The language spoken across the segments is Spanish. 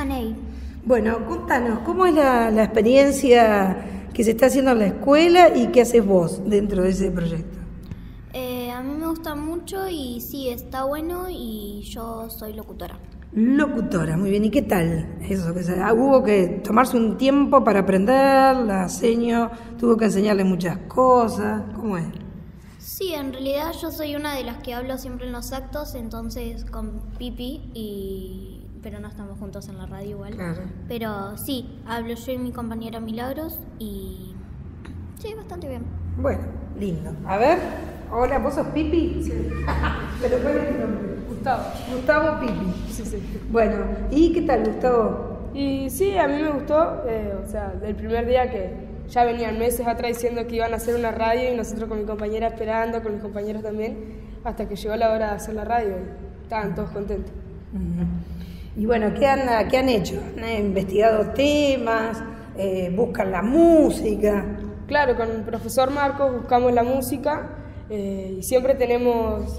Janey. Bueno, contanos, ¿cómo es la experiencia que se está haciendo en la escuela y qué haces vos dentro de ese proyecto? A mí me gusta mucho y sí, está bueno y yo soy locutora. Locutora, muy bien. ¿Y qué tal eso? ¿Hubo que tomarse un tiempo para aprender? ¿La seño tuvo que enseñarle muchas cosas? ¿Cómo es? Sí, en realidad yo soy una de las que hablo siempre en los actos, entonces con Pipi, pero no estamos juntos en la radio igual. Claro. Pero sí, hablo yo y mi compañera Milagros y sí, bastante bien. Bueno, lindo. A ver, hola, ¿vos sos Pipi? Sí. ¿Pero cuál es tu nombre? Gustavo. Gustavo Pipi. Sí. Bueno, ¿y qué tal, Gustavo? Y sí, a mí me gustó, del primer día que ya venían meses atrás diciendo que iban a hacer una radio y nosotros con mi compañera esperando, con mis compañeros también, hasta que llegó la hora de hacer la radio y estaban todos contentos. Y bueno, ¿qué han hecho? ¿Han investigado temas? ¿Buscan la música? Claro, con el profesor Marcos buscamos la música y siempre tenemos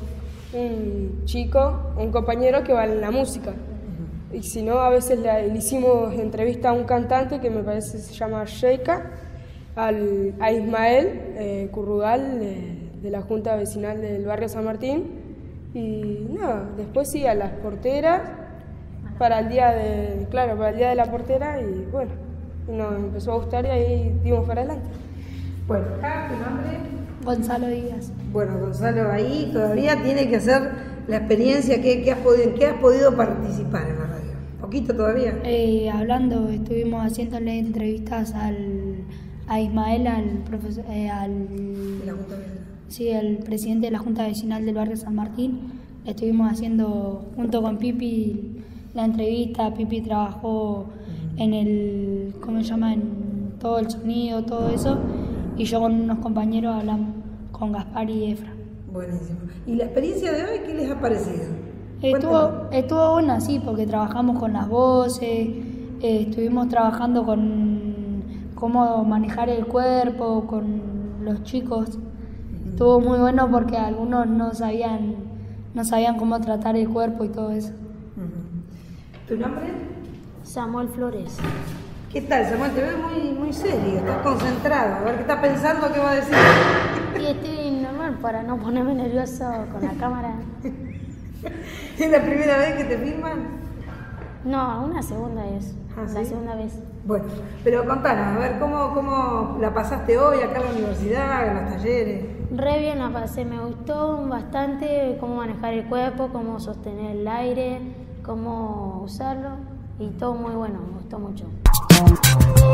un compañero que va en la música. Y si no, a veces le hicimos entrevista a un cantante que me parece se llama Sheika, a Ismael Currugal de la Junta Vecinal del Barrio San Martín. Y nada, después sí, a las porteras para el día de la portera y bueno, nos empezó a gustar y ahí dimos para adelante. Bueno, acá tu nombre. Gonzalo Díaz. Bueno, Gonzalo, ahí todavía tiene que hacer la experiencia que has podido participar en la radio. ¿Poquito todavía? Estuvimos haciéndole entrevistas a Ismael, al profesor, De la Junta Vecinal. sí, el presidente de la Junta Vecinal del Barrio San Martín. Estuvimos haciendo junto con Pipi la entrevista. Pipi trabajó en en todo el sonido, todo eso. Y yo con unos compañeros hablamos con Gaspar y Efra. Buenísimo. ¿Y la experiencia de hoy qué les ha parecido? Estuvo buena, sí, porque trabajamos con las voces, estuvimos trabajando con cómo manejar el cuerpo, con los chicos. Estuvo muy bueno porque algunos no sabían cómo tratar el cuerpo y todo eso. ¿Tu nombre? Samuel Flores. ¿Qué tal, Samuel? Te veo muy serio, estás concentrado. A ver, ¿qué estás pensando? ¿Qué va a decir? Y estoy normal para no ponerme nervioso con la cámara. ¿Es la primera vez que te filman? No, una segunda es. ¿Ah, La sí? segunda vez. Bueno, pero contanos, a ver, ¿cómo la pasaste hoy acá en la universidad, en los talleres? Re bien la pasé, me gustó bastante cómo manejar el cuerpo, cómo sostener el aire, cómo usarlo y todo muy bueno, me gustó mucho.